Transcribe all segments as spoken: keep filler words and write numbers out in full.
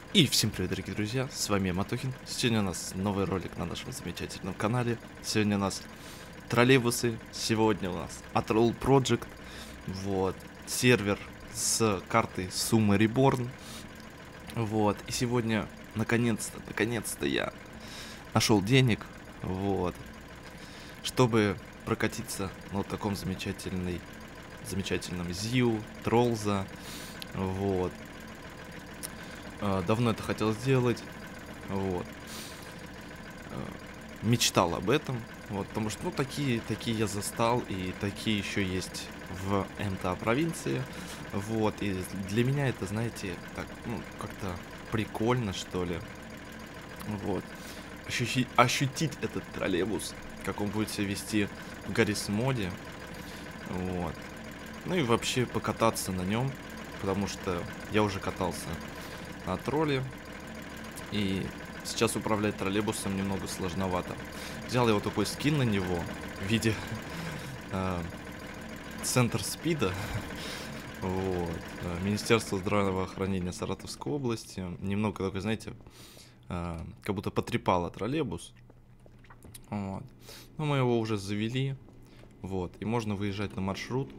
И всем привет, дорогие друзья, с вами я, Матохин. Сегодня у нас новый ролик на нашем замечательном канале. Сегодня у нас троллейбусы, сегодня у нас Atroll Project, вот, сервер с картой Summa Reborn, вот, и сегодня, наконец-то, наконец-то я нашел денег, вот, чтобы прокатиться на вот таком замечательной, замечательном Зиу, Троллза, вот. Uh, давно это хотел сделать, вот, uh, мечтал об этом, вот, потому что, ну, такие, такие я застал, и такие еще есть в эм тэ а провинции, вот, и для меня это, знаете, так, ну, как-то прикольно, что ли, вот, ощутить, ощутить этот троллейбус, как он будет себя вести в Гаррис моде, вот, ну и вообще покататься на нем, потому что я уже катался на тролле, и сейчас управлять троллейбусом немного сложновато. Взял я вот такой скин на него в виде э, центр спида, вот, Министерство здравоохранения Саратовской области. Немного такой, знаете, э, как будто потрепало троллейбус. Вот. Но мы его уже завели, вот, и можно выезжать на маршрут.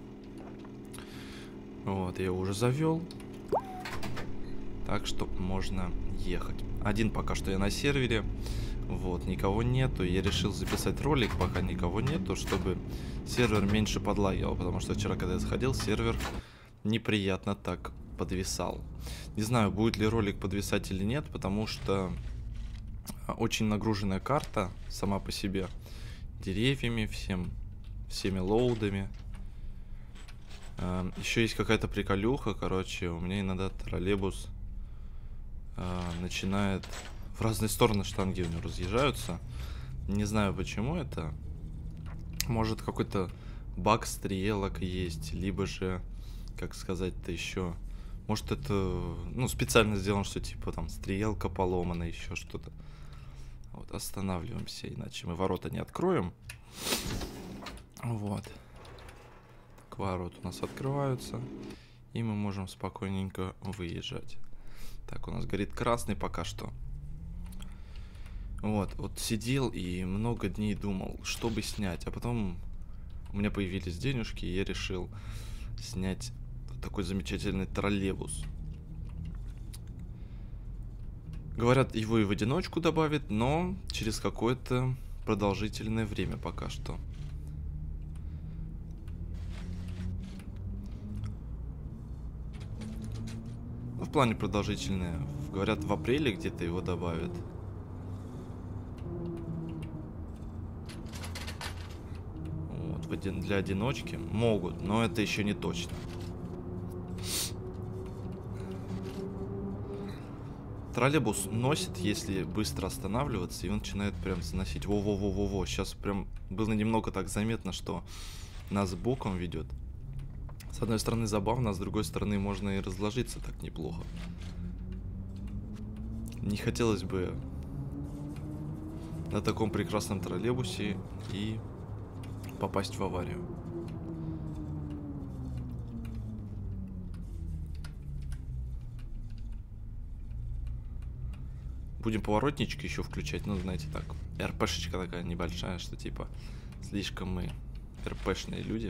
Вот, я его уже завел. Так что можно ехать. Один пока что я на сервере. Вот, никого нету. Я решил записать ролик, пока никого нету, чтобы сервер меньше подлагивал. Потому что вчера, когда я заходил, сервер неприятно так подвисал. Не знаю, будет ли ролик подвисать или нет, потому что очень нагруженная карта сама по себе. Деревьями, всем, всеми лоудами. Еще есть какая-то приколюха, короче. У меня иногда троллейбус начинает в разные стороны, штанги у него разъезжаются. Не знаю, почему это. Может, какой-то баг стрелок есть, либо же, как сказать-то еще, может, это, ну, специально сделано, что типа там стрелка поломана, еще что-то. Вот, останавливаемся, иначе мы ворота не откроем. Вот. Так, ворота у нас открываются, и мы можем спокойненько выезжать. Так, у нас горит красный пока что. Вот, вот сидел и много дней думал, что бы снять. А потом у меня появились денежки, и я решил снять такой замечательный троллейбус. Говорят, его и в одиночку добавят, но через какое-то продолжительное время пока что. В плане продолжительное. Говорят, в апреле где-то его добавят. Вот, в один, для одиночки могут, но это еще не точно. Троллейбус носит, если быстро останавливаться, и он начинает прям заносить. Во-во-во-во-во. Сейчас прям было немного так заметно, что нас боком ведет. С одной стороны забавно, а с другой стороны можно и разложиться так неплохо. Не хотелось бы на таком прекрасном троллейбусе и попасть в аварию. Будем поворотнички еще включать, ну, знаете, так, РПшечка такая небольшая, что типа слишком мы РПшные люди.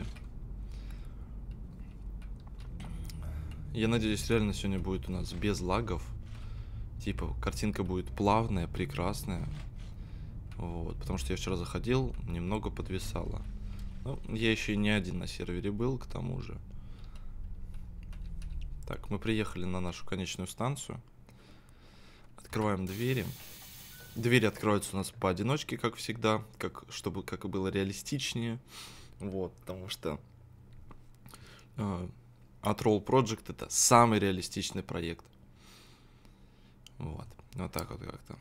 Я надеюсь, реально сегодня будет у нас без лагов. Типа, картинка будет плавная, прекрасная. Вот, потому что я вчера заходил, немного подвисало. Ну, я еще и не один на сервере был, к тому же. Так, мы приехали на нашу конечную станцию. Открываем двери. Двери откроются у нас поодиночке, как всегда, как, чтобы как и было реалистичнее. Вот, потому что... Э, Atroll Project — это самый реалистичный проект. Вот. Вот так вот как-то.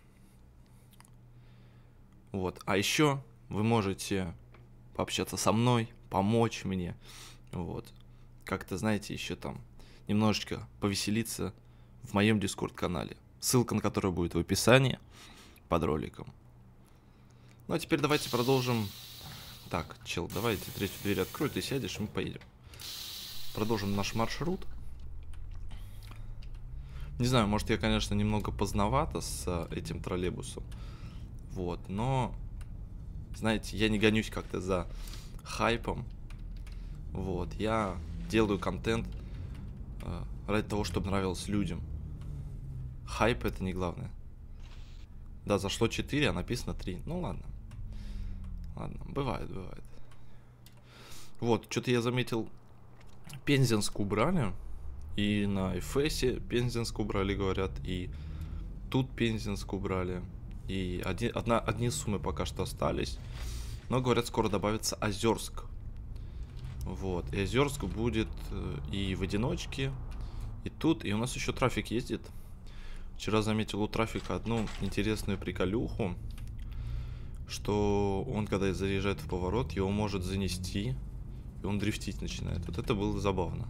Вот. А еще вы можете пообщаться со мной, помочь мне. Вот. Как-то, знаете, еще там немножечко повеселиться в моем Discord-канале. Ссылка на который будет в описании под роликом. Ну а теперь давайте продолжим. Так, чел, давайте третью дверь открой, ты сядешь, и мы поедем. Продолжим наш маршрут. Не знаю, может, я, конечно, немного поздновато с э, этим троллейбусом. Вот, но, знаете, я не гонюсь как-то за хайпом. Вот, я делаю контент э, ради того, чтобы нравилось людям. Хайп — это не главное. Да, зашло четыре, а написано три. Ну ладно. Ладно, бывает, бывает. Вот, что-то я заметил, Пензенск убрали. И на эф эс Пензенск убрали, говорят. И тут Пензенск убрали. И одни, одна, одни суммы пока что остались. Но, говорят, скоро добавится Озерск. Вот. И Озерск будет и в одиночке, и тут. И у нас еще трафик ездит. Вчера заметил у трафика одну интересную приколюху, что он, когда заезжает в поворот, его может занести, и он дрифтить начинает. Вот это было забавно.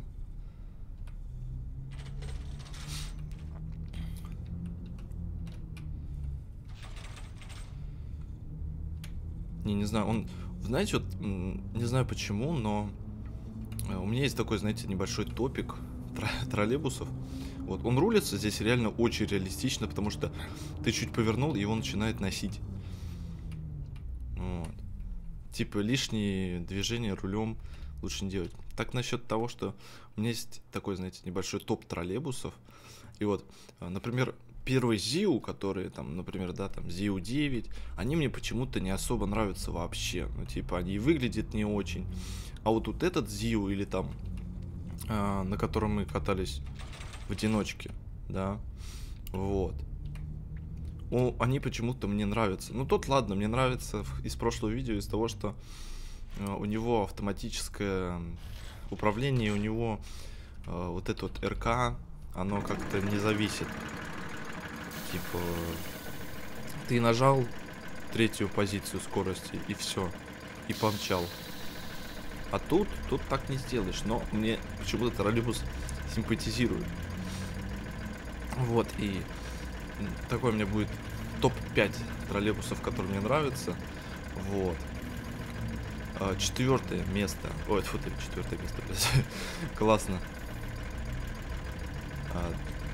Не, не знаю, он, знаете, вот, не знаю почему, но у меня есть такой, знаете, небольшой топик троллейбусов. Вот, он рулится здесь реально очень реалистично, потому что ты чуть повернул, и его начинает носить. Вот. Типа лишние движения рулем лучше не делать. Так, насчет того, что у меня есть такой, знаете, небольшой топ троллейбусов. И вот, например, первый ЗИУ, которые там, например, да, там ЗИУ девять, они мне почему-то не особо нравятся вообще. Ну, типа, они выглядят не очень. А вот тут этот ЗИУ или там, а, на котором мы катались в одиночке, да, вот. О, они почему-то мне нравятся. Ну, тот, ладно, мне нравится из прошлого видео, из того, что а, у него автоматическое управление, у него а, вот это вот РК, оно как-то не зависит. Типа, ты нажал третью позицию скорости, и все, и помчал. А тут, тут так не сделаешь. Но мне почему-то троллейбус симпатизирует. Вот, и такой у меня будет топ пять троллейбусов, которые мне нравятся. Вот. А, четвертое место. Ой, фу ты, четвертое место, блядь. Классно. А,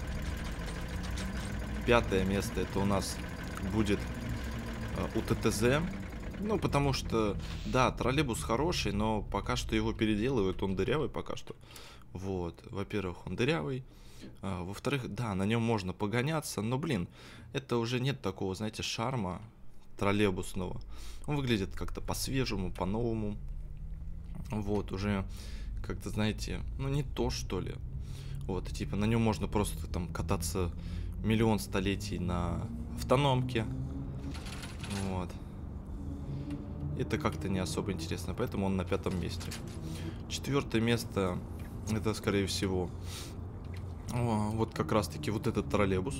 пятое место это у нас будет а, у ТТЗ. Ну, потому что, да, троллейбус хороший, но пока что его переделывают, он дырявый пока что. Вот, во-первых, он дырявый. А, во-вторых, да, на нем можно погоняться, но, блин, это уже нет такого, знаете, шарма троллейбусного. Он выглядит как-то по-свежему, по-новому. Вот, уже как-то, знаете, ну не то, что ли. Вот, типа, на нем можно просто там кататься миллион столетий на автономке. Вот. Это как-то не особо интересно, поэтому он на пятом месте. Четвертое место, это, скорее всего, о, вот как раз-таки вот этот троллейбус.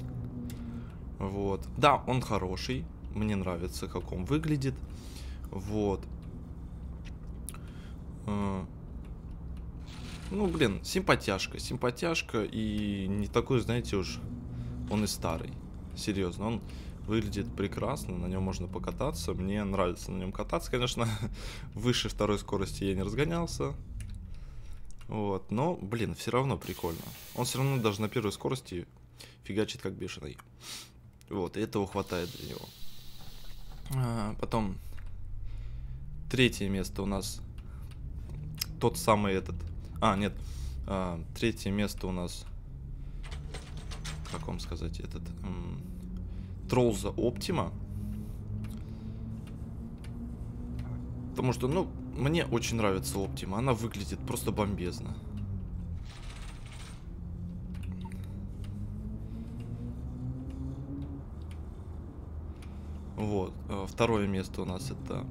Вот. Да, он хороший. Мне нравится, как он выглядит. Вот. Ну, блин, симпатяшка. Симпатяшка и не такой, знаете, уж он и старый. Серьезно, он выглядит прекрасно, на нем можно покататься. Мне нравится на нем кататься, конечно. Выше второй скорости я не разгонялся. Вот, но, блин, все равно прикольно. Он все равно даже на первой скорости фигачит как бешеный. Вот, и этого хватает для него. А, потом, третье место у нас тот самый этот. А, нет. А, третье место у нас, как вам сказать, этот Тролза Оптима. Потому что, ну, мне очень нравится Оптима. Она выглядит просто бомбезно. Вот. Второе место у нас это...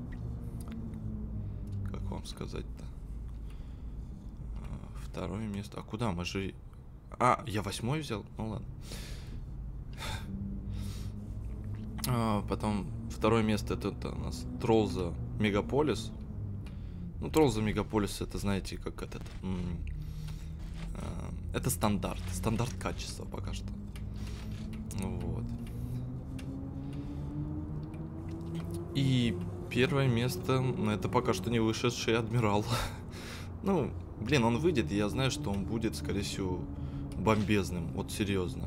Как вам сказать-то? Второе место. А куда? Мы же... А, я восьмой взял? Ну ладно. А, потом второе место это, это у нас Тролза Мегаполис. Ну, Тролза Мегаполис, это, знаете, как этот... Это стандарт. Стандарт качества пока что. Вот. И первое место, это пока что не вышедший Адмирал. Ну, блин, он выйдет, и я знаю, что он будет, скорее всего, бомбезным, вот серьезно.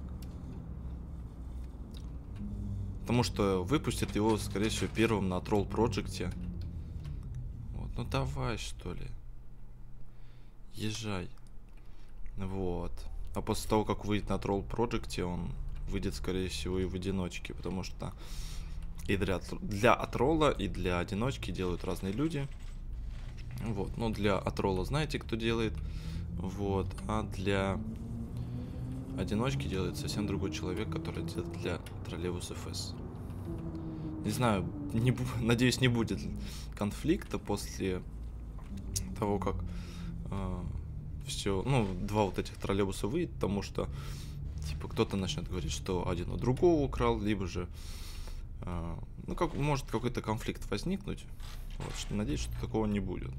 Потому что выпустят его, скорее всего, первым на Troll Project. Вот, ну давай, что ли. Езжай. Вот. А после того, как выйдет на Troll Project, он выйдет, скорее всего, и в одиночке. Потому что и для, для Атролла, и для одиночки делают разные люди. Вот. Ну, для Атролла знаете, кто делает. Вот. А для одиночки делает совсем другой человек, который делает для Троллейбус эф эс. Не знаю, не, надеюсь, не будет конфликта после того, как э, все, ну, два вот этих троллейбуса выйдет, потому что, типа, кто-то начнет говорить, что один у другого украл, либо же, э, ну, как, может какой-то конфликт возникнуть. Вот, что, надеюсь, что такого не будет.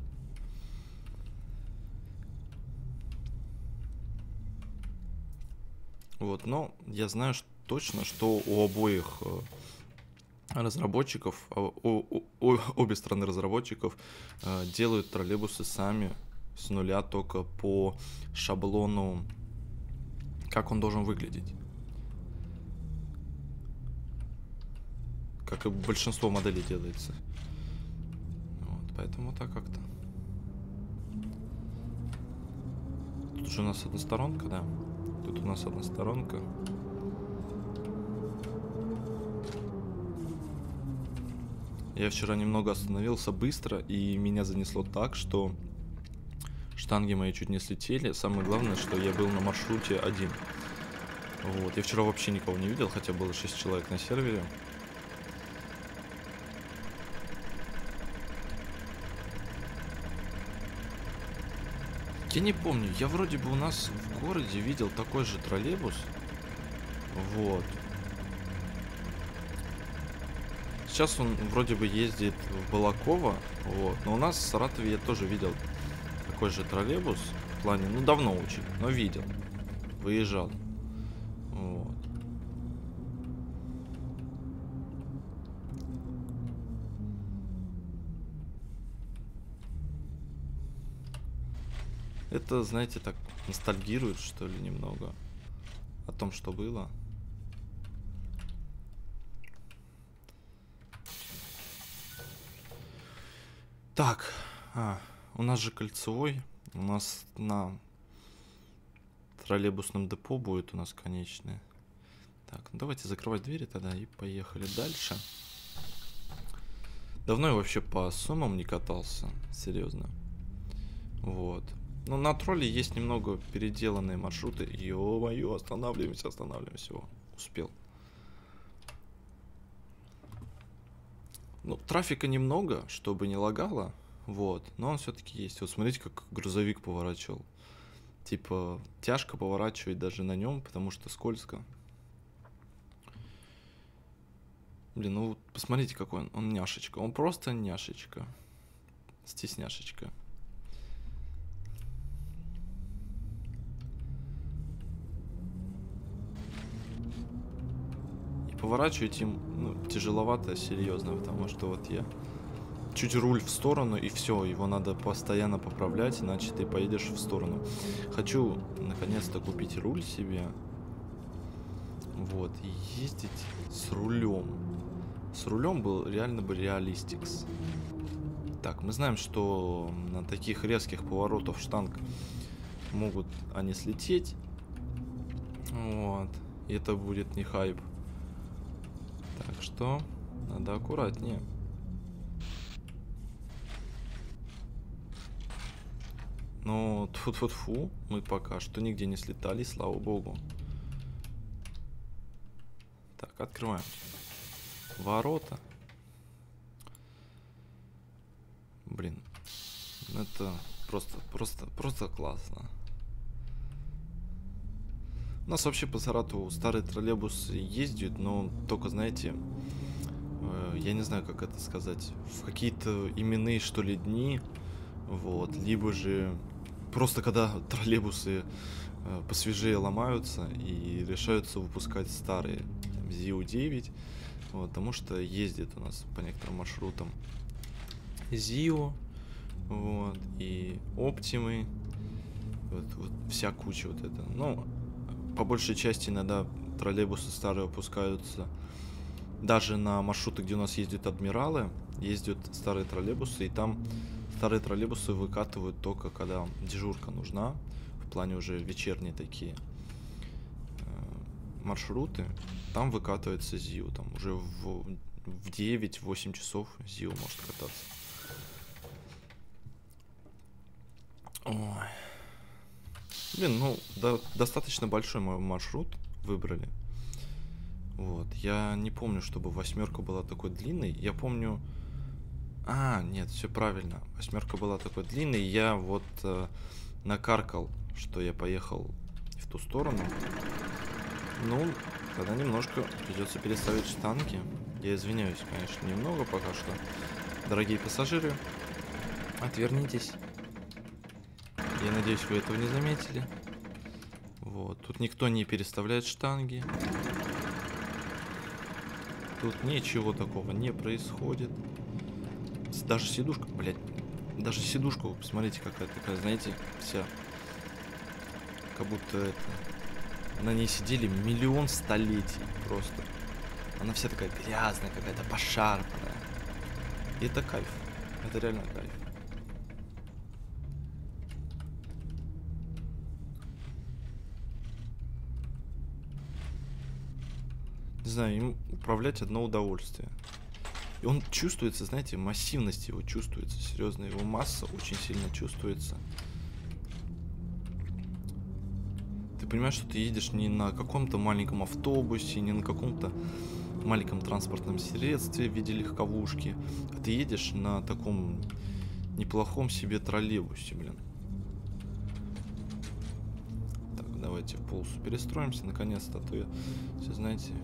Вот, но я знаю что, точно, что у обоих э, разработчиков, о, о, о, обе стороны разработчиков э, делают троллейбусы сами с нуля, только по шаблону, как он должен выглядеть. Как и большинство моделей делается. Вот, поэтому так как-то. Тут же у нас односторонка, да? Тут у нас односторонка. Я вчера немного остановился быстро, и меня занесло так, что штанги мои чуть не слетели. Самое главное, что я был на маршруте один. Вот. Я вчера вообще никого не видел, хотя было шесть человек на сервере. Я не помню, я вроде бы у нас в городе видел такой же троллейбус. Вот. Сейчас он вроде бы ездит в Балаково, вот. Но у нас в Саратове я тоже видел такой же троллейбус. В плане, ну давно очень, но видел. Выезжал. Вот. Это, знаете, так ностальгирует, что ли, немного о том, что было. Так, а, у нас же кольцевой, у нас на троллейбусном депо будет у нас конечное. Так, ну давайте закрывать двери тогда и поехали дальше. Давно я вообще по суммам не катался, серьезно. Вот. Ну, на тролле есть немного переделанные маршруты. Ё-моё, останавливаемся, останавливаемся. О, успел. Ну, трафика немного, чтобы не лагало. Вот, но он все-таки есть. Вот смотрите, как грузовик поворачивал. Типа, тяжко поворачивать даже на нем, потому что скользко. Блин, ну посмотрите, какой он. Он няшечка. Он просто няшечка. Стесняшечка. Поворачивать им, ну, тяжеловато, серьезно, потому что вот я чуть руль в сторону, и все, его надо постоянно поправлять, иначе ты поедешь в сторону. Хочу наконец-то купить руль себе. Вот, и ездить с рулем. С рулем был реально бы реалистикс. Так, мы знаем, что на таких резких поворотах штанг могут они слететь. Вот, и это будет не хайп. Так что надо аккуратнее. Но тьфу-тьфу-тьфу, мы пока что нигде не слетали, слава богу. Так, открываем ворота. Блин, это просто, просто, просто классно. У нас вообще по Саратову старые троллейбусы ездят, но только, знаете, э, я не знаю, как это сказать, в какие-то именные, что ли, дни, вот, либо же просто когда троллейбусы э, посвежее ломаются и решаются выпускать старые, ЗИУ девять, вот, потому что ездит у нас по некоторым маршрутам ЗИУ, вот, и Оптимы, Вот, вот вся куча вот это. Ну, по большей части иногда троллейбусы старые выпускаются. Даже на маршруты, где у нас ездят адмиралы, ездят старые троллейбусы, и там старые троллейбусы выкатывают только когда дежурка нужна, в плане уже вечерние такие э, маршруты. Там выкатывается ЗИУ, там уже в, в девять-восемь часов ЗИУ может кататься. Ой. Блин, ну, да, достаточно большой мой маршрут выбрали. Вот, я не помню, чтобы восьмерка была такой длинной. Я помню... А, нет, все правильно. Восьмерка была такой длинной. Я вот э, накаркал, что я поехал в ту сторону. Ну, тогда немножко придется переставить штанги. Я извиняюсь, конечно, немного пока что. Дорогие пассажиры, отвернитесь. Я надеюсь, вы этого не заметили. Вот, тут никто не переставляет штанги. Тут ничего такого не происходит. Даже сидушка, блядь, даже сидушка, посмотрите, какая такая, знаете, вся, как будто это, на ней сидели миллион столетий просто. Она вся такая грязная, какая-то пошарпанная. И это кайф, это реально кайф. Не знаю, им управлять одно удовольствие. И он чувствуется, знаете, массивность его чувствуется, серьезно, его масса очень сильно чувствуется. Ты понимаешь, что ты едешь не на каком-то маленьком автобусе, не на каком-то маленьком транспортном средстве в виде легковушки, а ты едешь на таком неплохом себе троллейбусе, блин. Так, давайте в полосу перестроимся, наконец-то, а то я, все знаете...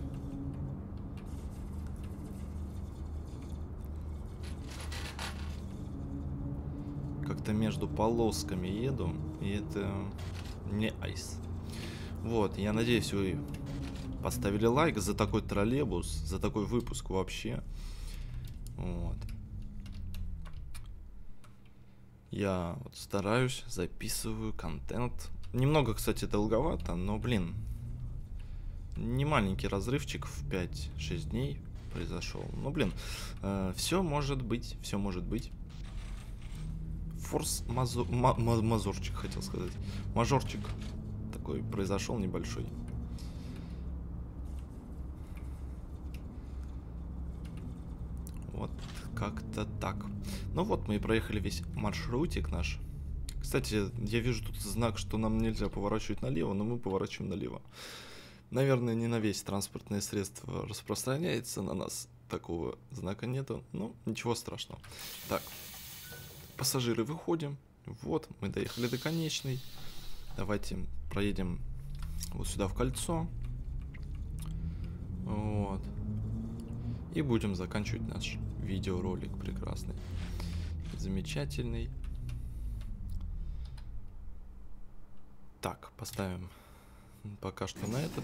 Как-то между полосками еду, и это не айс. Вот, я надеюсь, вы поставили лайк за такой троллейбус, за такой выпуск вообще. Вот. Я вот стараюсь, записываю контент. Немного, кстати, долговато, но, блин, не маленький разрывчик в пять-шесть дней произошел. Ну, блин, э, все может быть, все может быть. Форс-мазорчик, хотел сказать. Мажорчик такой произошел небольшой. Вот как-то так. Ну вот, мы и проехали весь маршрутик наш. Кстати, я вижу тут знак, что нам нельзя поворачивать налево, но мы поворачиваем налево. Наверное, не на весь транспортное средство распространяется, на нас такого знака нету. Ну, ничего страшного. Так. Пассажиры, выходим. Вот, мы доехали до конечной. Давайте проедем вот сюда в кольцо. Вот. И будем заканчивать наш видеоролик прекрасный. Замечательный. Так, поставим пока что на этот.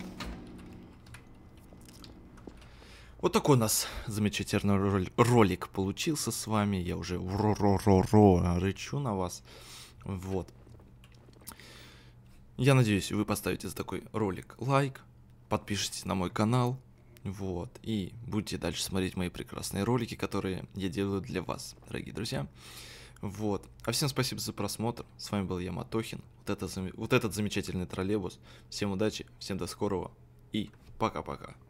Вот такой у нас замечательный ролик, ролик получился с вами. Я уже ро-ро-ро-ро рычу на вас. Вот. Я надеюсь, вы поставите за такой ролик лайк, подпишитесь на мой канал. Вот. И будете дальше смотреть мои прекрасные ролики, которые я делаю для вас, дорогие друзья. Вот. А всем спасибо за просмотр. С вами был я, Матохин. Вот, это, вот этот замечательный троллейбус. Всем удачи, всем до скорого и пока-пока.